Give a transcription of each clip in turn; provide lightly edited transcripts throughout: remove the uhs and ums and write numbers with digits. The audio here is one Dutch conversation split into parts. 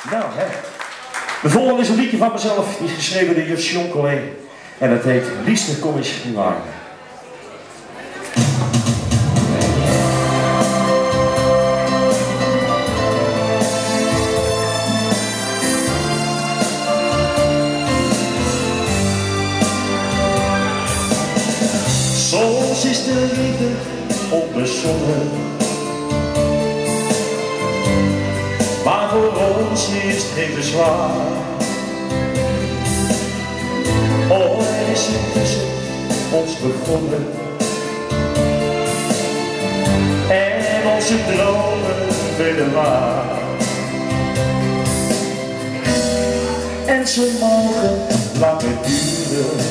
Nou, hè. De volgende is een liedje van mezelf, die is geschreven door juf Sjonkelé. En het heet Liefste, kom eens in mijn armen. Soms is de liefde onbezonnen, maar voor ons is het geen bezwaar. Ooit is het tussen ons begonnen en onze dromen werden waar. En ze mogen langer duren,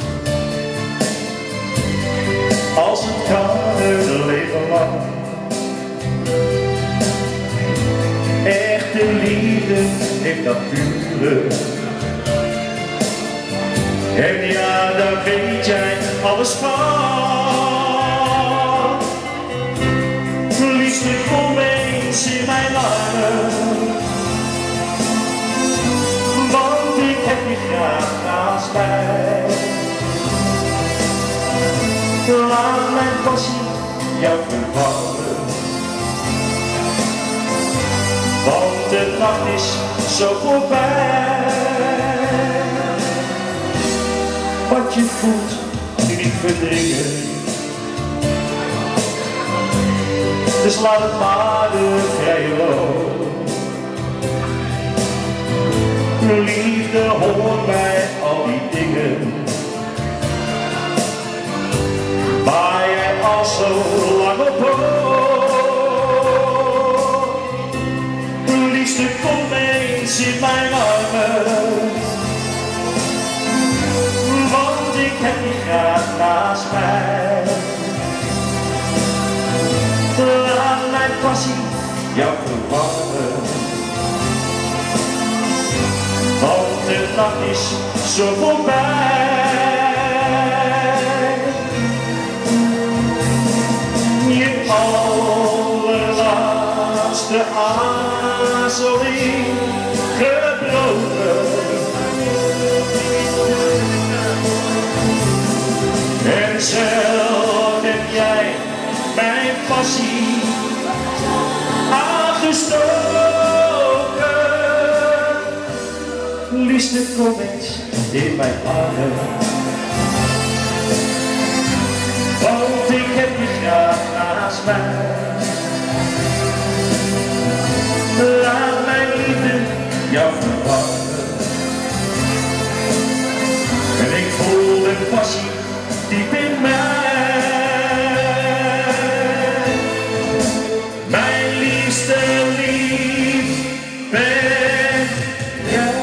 als het kan een leven lang. Echte liefde heeft dat pure. En ja, daar weet jij alles van. Liefste, kom eens in mijn armen, want ik heb je graag naast mij. Laat mijn passie jou verwarmen, want de nacht is zo voorbij. Wat je voelt, niet verdringen, dus laat het maar de vrije loop. Liefde hoort bij al die dingen waar jij al zo lang op hoopt. Liefste, kom eens in mijn armen, want ik heb je graag naast mij. Laat mijn passie jou verwarmen, want de nacht is zo voorbij. Je allerlaatste aarzeling gebroken, en zelf heb jij mijn passie aangestoken. Liefste, kom eens in mijn armen, want ik heb je graag naast mij. Laat mijn liefde jou verwarmen, en ik voel de passie diep in mij. Mijn liefste lief ben jij.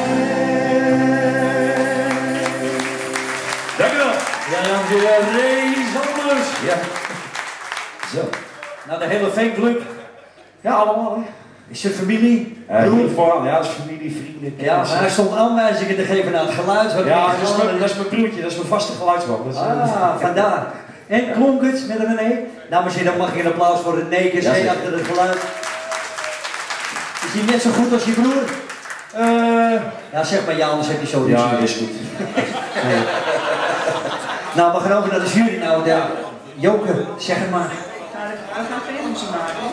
Dank u wel. Ja, dankjewel, Ray Sanders. Ja. Zo. Nou, de hele fanclub. Ja, allemaal, hè. Is het familie? Niet vooral, ja, dat is familie, vrienden, Ja, maar hij stond aanwijzingen te geven naar het geluid. Ja, dat is mijn broertje, dat is mijn vaste geluidsman. Ah, vandaar. En klonk het met René? Dames en heren, mag ik een applaus voor René Kersee achter het geluid. Is hij net zo goed als je broer? Ja, zeg maar ja, anders heb je zo niks. Ja, is goed. Nee. Nou, we gaan over naar de jury nou. De Joke, zeg het maar. We gaan films maken.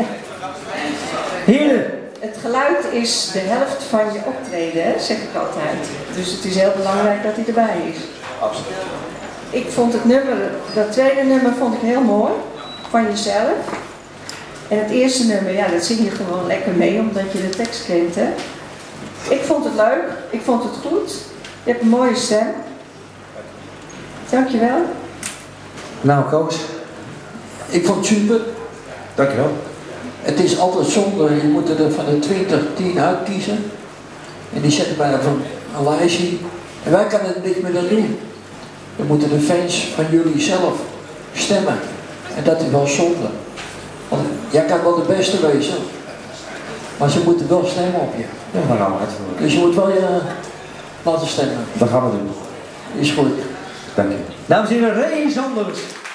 Heren. Het geluid is de helft van je optreden, hè, zeg ik altijd. Dus het is heel belangrijk dat hij erbij is. Absoluut. Ik vond het nummer, dat tweede nummer vond ik heel mooi, van jezelf. En het eerste nummer, ja, dat zing je gewoon lekker mee, omdat je de tekst kent, hè. Ik vond het leuk, ik vond het goed. Je hebt een mooie stem. Dankjewel. Nou, Koos. Ik vond het super. Dankjewel. Het is altijd zonde, je moet er van de 20 10 uitkiezen. En die zetten bij een lijstje. En wij kunnen er niks meer aan doen. Dan moeten de fans van jullie zelf stemmen. En dat is wel zonde. Want jij kan wel de beste wezen. Maar ze moeten wel stemmen op je. Ja, daar gaan we uitvoeren. Dus je moet wel je laten stemmen. Dat gaan we doen. Is goed. Dank je. Dames en heren, Ray Sanders.